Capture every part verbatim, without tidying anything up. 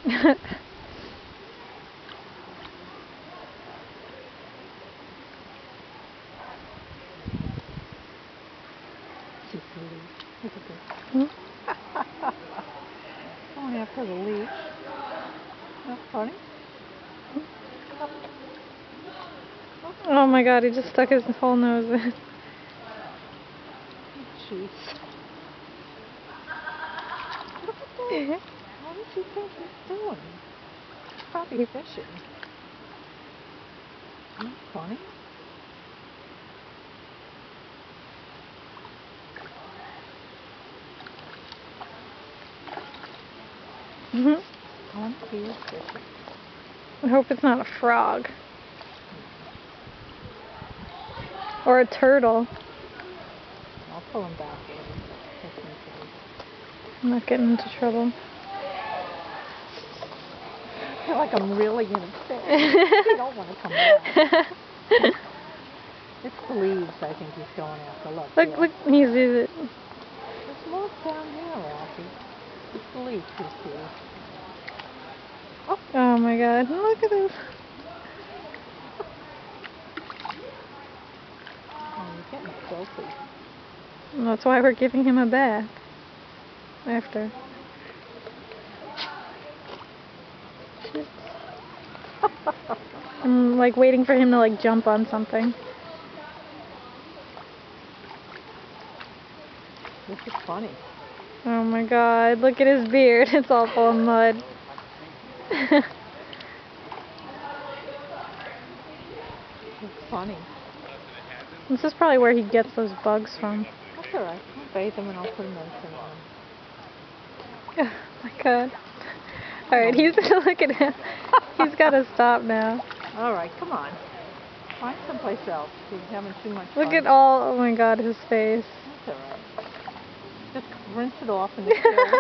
She's silly. Look at this. Going after the leash. That's funny. Oh my god, he just stuck his whole nose in. Jeez. Look at that. What does he think he's doing? He's probably fishing. Isn't that funny? Mhm. Oh, he is fishing. I hope it's not a frog. Or a turtle. I'll pull him back in. That's okay. I'm not getting into trouble. I feel like I'm really going to fish. I don't want to come back. It's the leaves I think he's going after. Look, Look, yeah. look, he's it. There's more down here, Ralphie. It's the leaves you see. Oh. Oh my god, look at this. Oh, you're getting filthy. And that's why we're giving him a bath. After. I'm like waiting for him to like jump on something. This is funny. Oh my god, look at his beard. It's all full of mud. It's funny. This is probably where he gets those bugs from. That's alright. I'll bathe him and I'll put him in some. Oh my god. Alright, he's look at him. He's gotta stop now. Alright, come on. Find someplace else. He's having too much fun. Look at all, oh my god, his face. That's alright. Just rinse it off in the shower.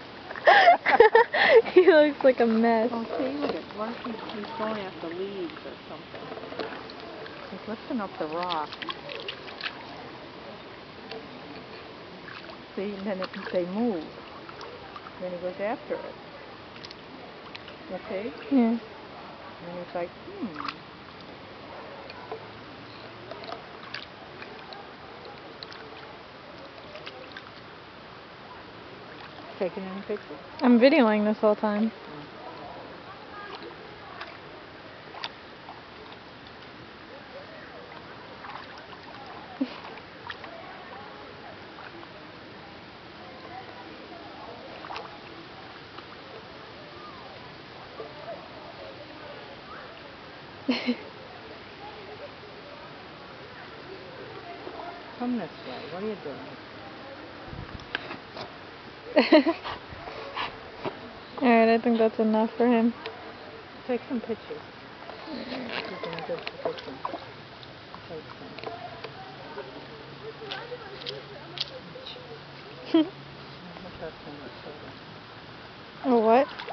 He looks like a mess. Oh, see, look at what if he's, he's going after leaves or something. He's lifting up the rock. See, and then it, they move. Then he goes after it. Okay? Yeah. And he's like, hmm. Taking any pictures? I'm videoing this whole time. Come this way. What are you doing? Alright, I think that's enough for him. Take some pictures. He's in a good position. Take some. Oh, what?